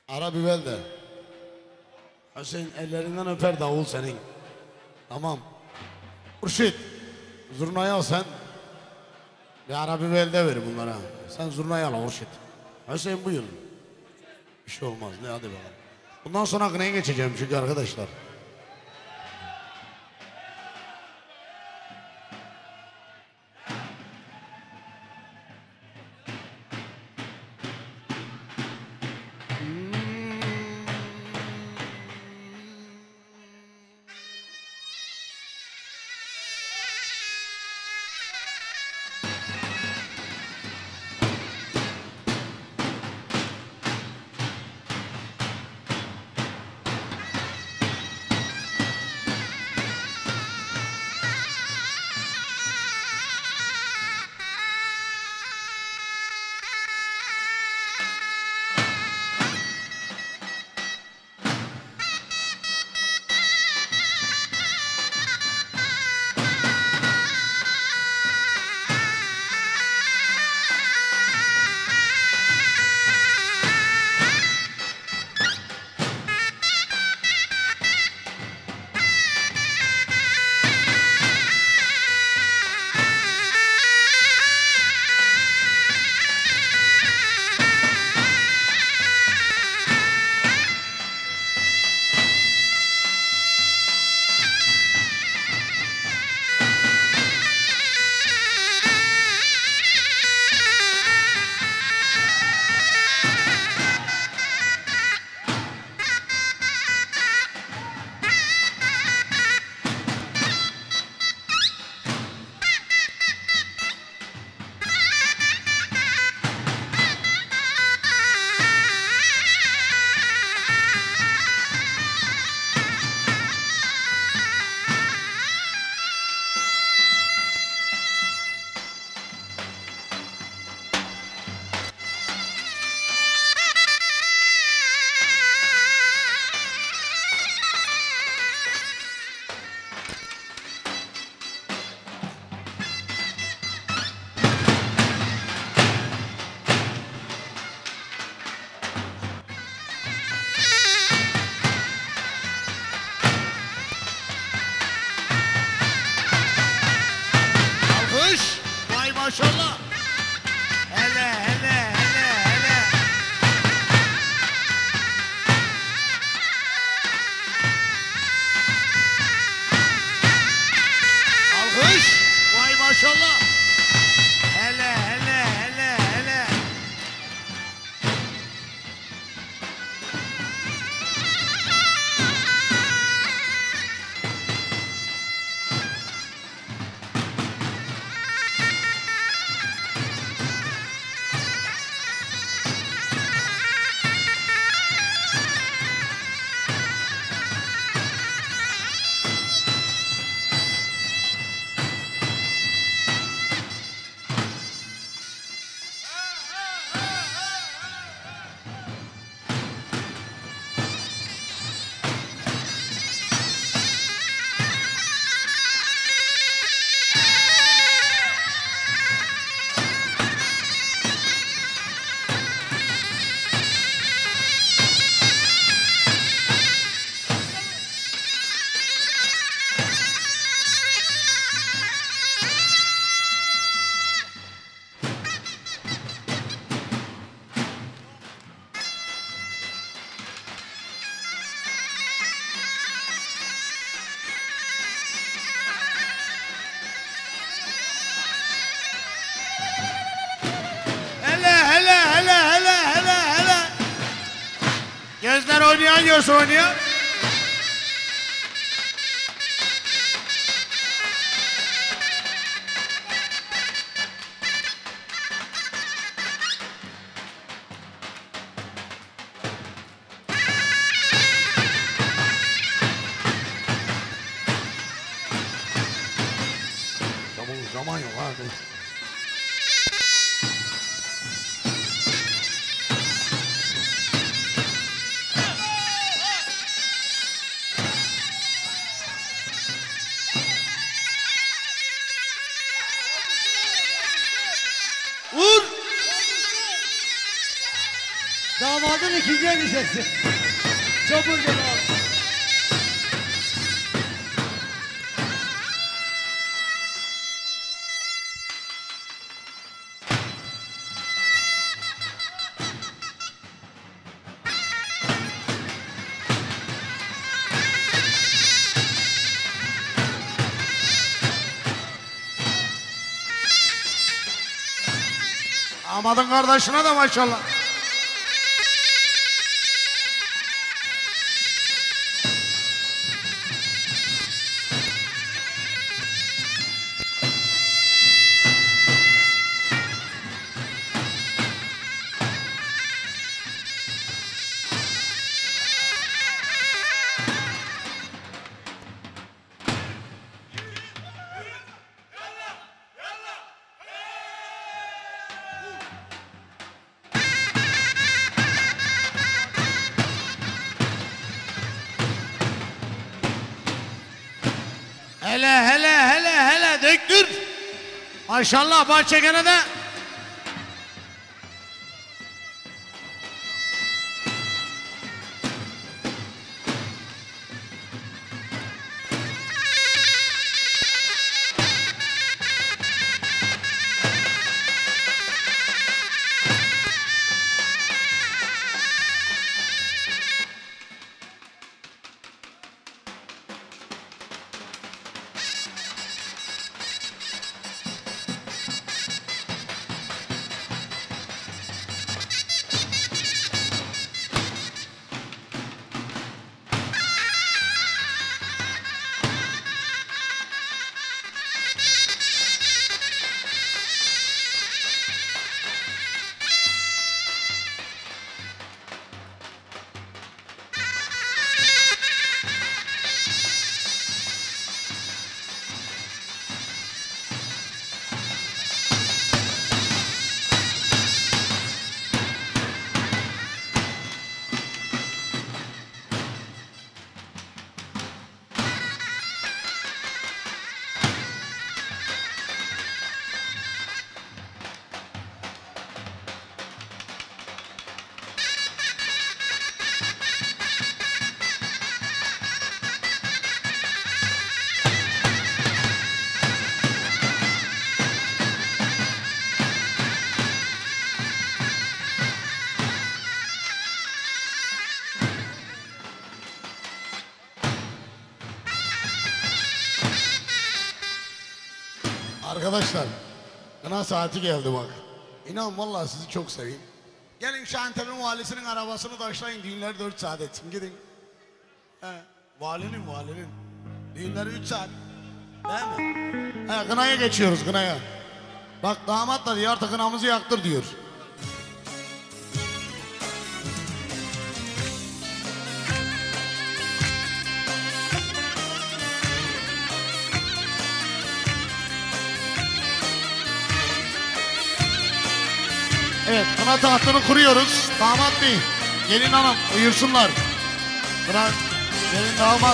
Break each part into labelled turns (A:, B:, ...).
A: Ara Bivel de. Hüseyin ellerinden öper davul senin. Tamam. Urşit. Zurnayı al sen. Bir Ara Bivel de ver bunlara. Sen zurnayı al Urşit. Hüseyin buyur. Bir şey olmaz. Ne hadi bakalım. Bundan sonra kınaya geçeceğim çünkü arkadaşlar. Maşallah. Hele hele hele hele. Alkış. Vay maşallah. Hele hele hele hele. Gözler oynayan göz oynuyor. Zaman yok abi.
B: Damadın ikinci elbisesi. Çabuk gel abi.
A: Damadın kardeşine de maşallah. Hele döktür. Maşallah bahçekene de. Arkadaşlar, kına saati geldi bak. İnan vallahi sizi çok seveyim. Gelin şu Antep'in valisinin arabasını taşlayın, düğünleri 4 saat etsin, gidin. Valinin. Düğünleri 3 saat. Değil mi? Kınaya geçiyoruz, kınaya. Bak damat da diyor artık kınamızı yaktır diyor. Evet, kına tahtını kuruyoruz. Damat bey, gelin hanım buyursunlar. Kına, gelin damat.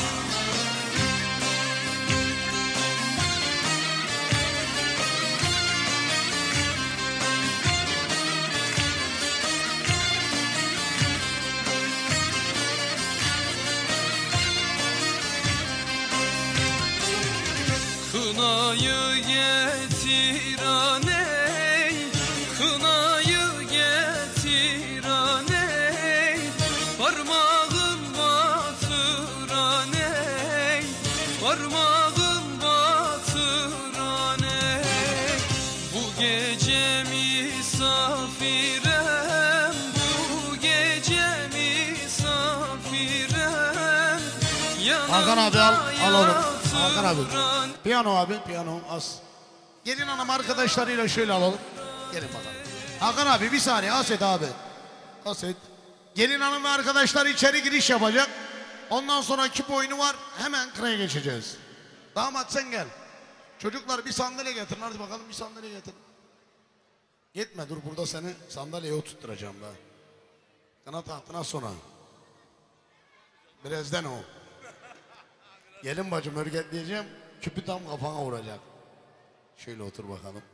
C: Kınayı getir aney, kınayı getir aney, parmağın batır aney, parmağın batır aney. Bu gece misafirem, bu gece misafirem.
A: Hakan abi al oğlum. Hakan abi. Piyano abi, piyano az. Gelin hanım arkadaşlarıyla şöyle alalım. Gelin bakalım. Hakan abi bir saniye, Aset abi. Aset. Gelin hanım ve arkadaşlar içeri giriş yapacak. Ondan sonra küp oyunu var. Hemen kınaya geçeceğiz. Damat sen gel. Çocuklar bir sandalye getirin. Hadi bakalım bir sandalye getirin. Gitme dur, burada seni sandalyeye oturtturacağım ben. Kına tahtına sonra. Birazdan o. Gelin bacım örgütleyeceğim. Küpü tam kafana vuracak. Şöyle otur bakalım.